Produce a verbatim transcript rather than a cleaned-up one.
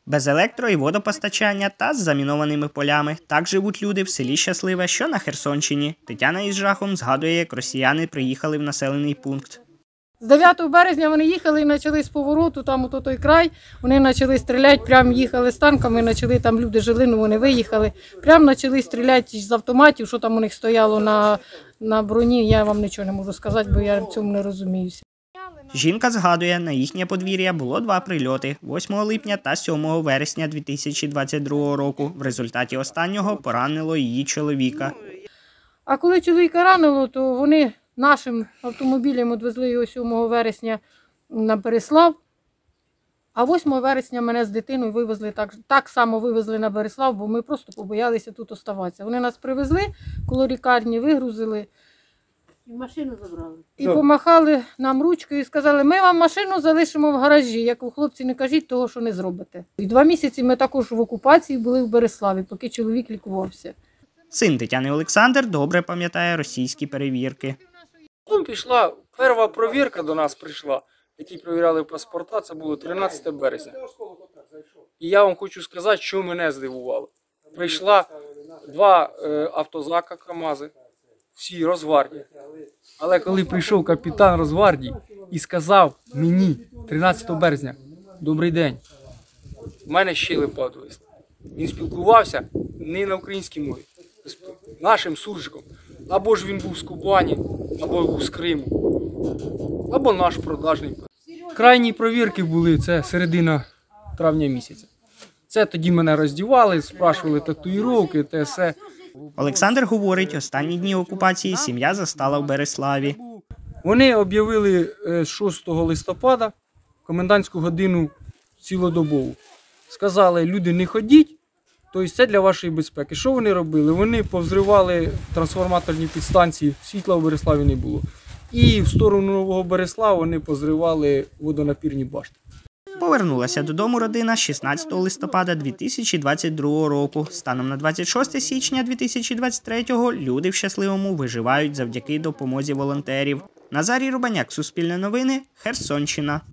Без електро- і водопостачання та з замінованими полями. Так живуть люди в селі Щасливе, що на Херсонщині. Тетяна із жахом згадує, як росіяни приїхали в населений пункт. З дев'ятого березня вони їхали і почали з повороту, там ото той край, вони почали стріляти, прямо їхали з танками, почали, там люди жили, ну вони виїхали, прямо почали стріляти з автоматів, що там у них стояло на, на броні, я вам нічого не можу сказати, бо я в цьому не розуміюся. Жінка згадує, на їхнє подвір'я було два прильоти – восьмого липня та сьомого вересня дві тисячі двадцять другого року. В результаті останнього поранило її чоловіка. А коли чоловіка ранило, то вони нашим автомобілем відвезли його сьомого вересня на Берислав, а восьмого вересня мене з дитиною вивезли, так, так само вивезли на Берислав, бо ми просто побоялися тут оставатися. Вони нас привезли, коло лікарні вигрузили. І машину забрали. І помахали нам ручкою і сказали, ми вам машину залишимо в гаражі, як у хлопці не кажіть того, що не зробите. І два місяці ми також в окупації були в Бериславі, поки чоловік лікувався. Син Тетяни Олександр добре пам'ятає російські перевірки. Потім пішла, перша перевірка до нас прийшла, які перевіряли паспорта, це було тринадцятого березня. І я вам хочу сказати, що мене здивувало. Прийшла два е, автозака КАМАЗи, всі Росгвардії. Але коли прийшов капітан Росгвардії і сказав мені тринадцятого березня, добрий день, в мене щели падались. Він спілкувався не на українській мові, з нашим суржиком. Або ж він був з Кубані, або був з Криму, або наш продажний. Крайні провірки були, це середина травня місяця. Це тоді мене роздівали, спрашували татуїровки, те все. Олександр говорить, останні дні окупації сім'я застала в Бериславі. Вони об'явили шостого листопада комендантську годину цілодобову. Сказали, люди не ходіть, тобто це для вашої безпеки. Що вони робили? Вони повзривали трансформаторні підстанції, світла в Бериславі не було. І в сторону Нового Берислава вони позривали водонапірні башти. Повернулася додому родина шістнадцятого листопада дві тисячі двадцять другого року. Станом на двадцять шосте січня дві тисячі двадцять третього люди в Щасливому виживають завдяки допомозі волонтерів. Назарій Рубаняк, Суспільне новини, Херсонщина.